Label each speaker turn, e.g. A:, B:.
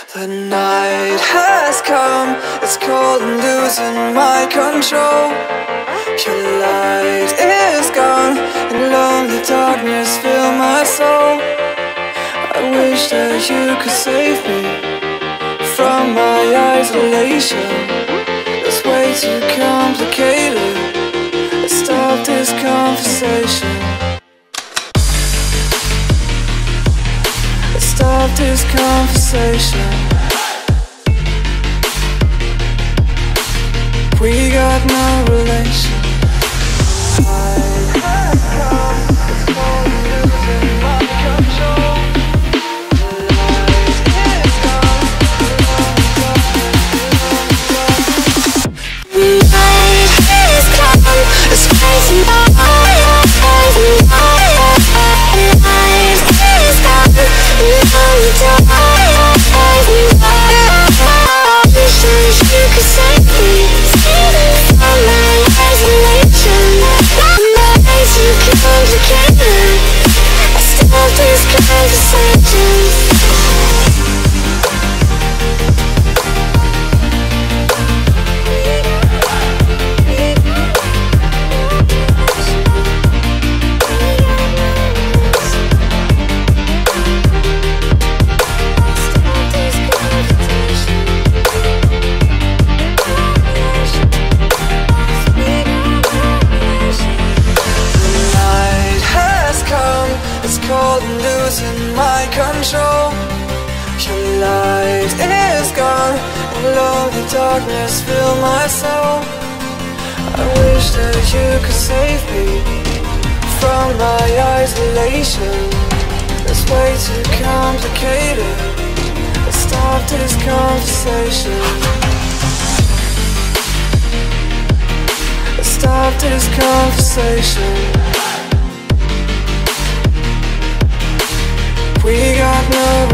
A: The night has come, it's cold and losing my control. Your light is gone, and lonely darkness fill my soul. I wish that you could save me from my isolation. It's way too complicated. Let's stop this conversation. Let's stop this conversation. We got no relation. Losing my control. Your light is gone, and lonely darkness fill my soul. I wish that you could save me from my isolation. It's way too complicated. Let's stop this conversation. Let's stop this conversation. We got no